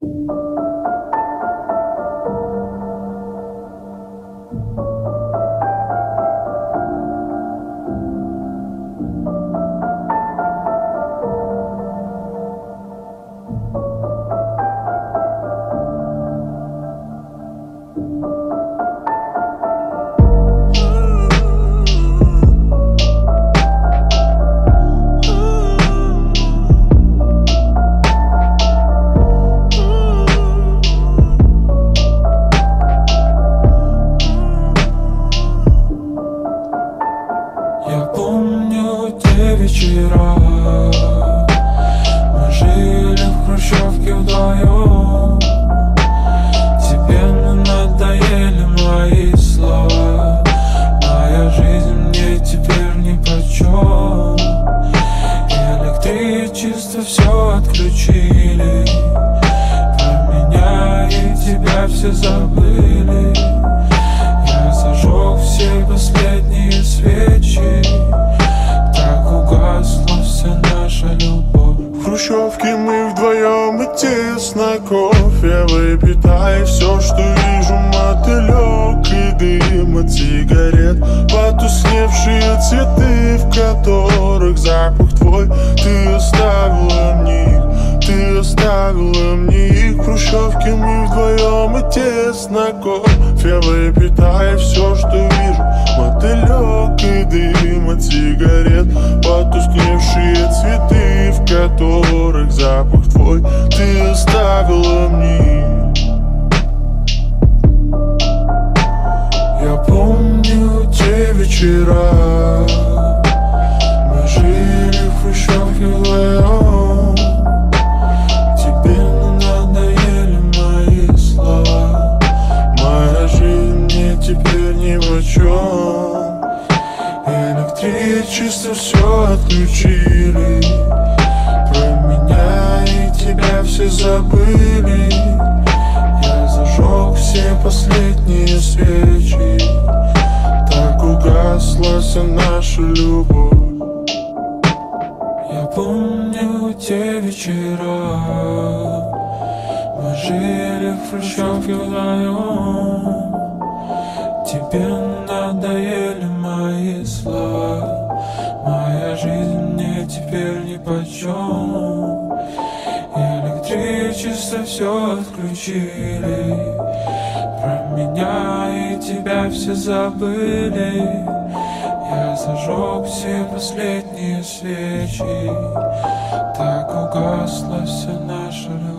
Я помню те вечера, мы жили в хрущевке вдвоем. Тебе надоели мои слова, моя жизнь мне теперь нипочем. Электричество все отключили, про меня и тебя все забыли. Я зажег все последние свечи, так угасла вся наша любовь. В хрущевке мы вдвоем и тесно, кофе выпить, и все, что вижу, мотылек и дым от сигарет. Потускневшие цветы, в которых запах твой. Ты оставила мне их, ты оставила мне их. В хрущевке мы вдвоем и тесно, кофе выпить, и все, что вижу, мотылек и дым от сигарет. Потускневшие цветы, в которых запах твой. Ты оставила мне. Я помню те вечера, мы жили в хрущевке вдвоем. Тебе надоели мои слова, моя жизнь мне теперь нипочем. Электричество все отключили, про меня и тебя все забыли. Я зажег все последние свечи, так угасла вся наша любовь. Я помню те вечера, мы жили в хрущевке вдвоем. Тебе надоели мои слова, моя жизнь мне теперь нипочем. Электричество все отключили, про меня и тебя все забыли. Я зажег все последние свечи, так угасла вся наша любовь.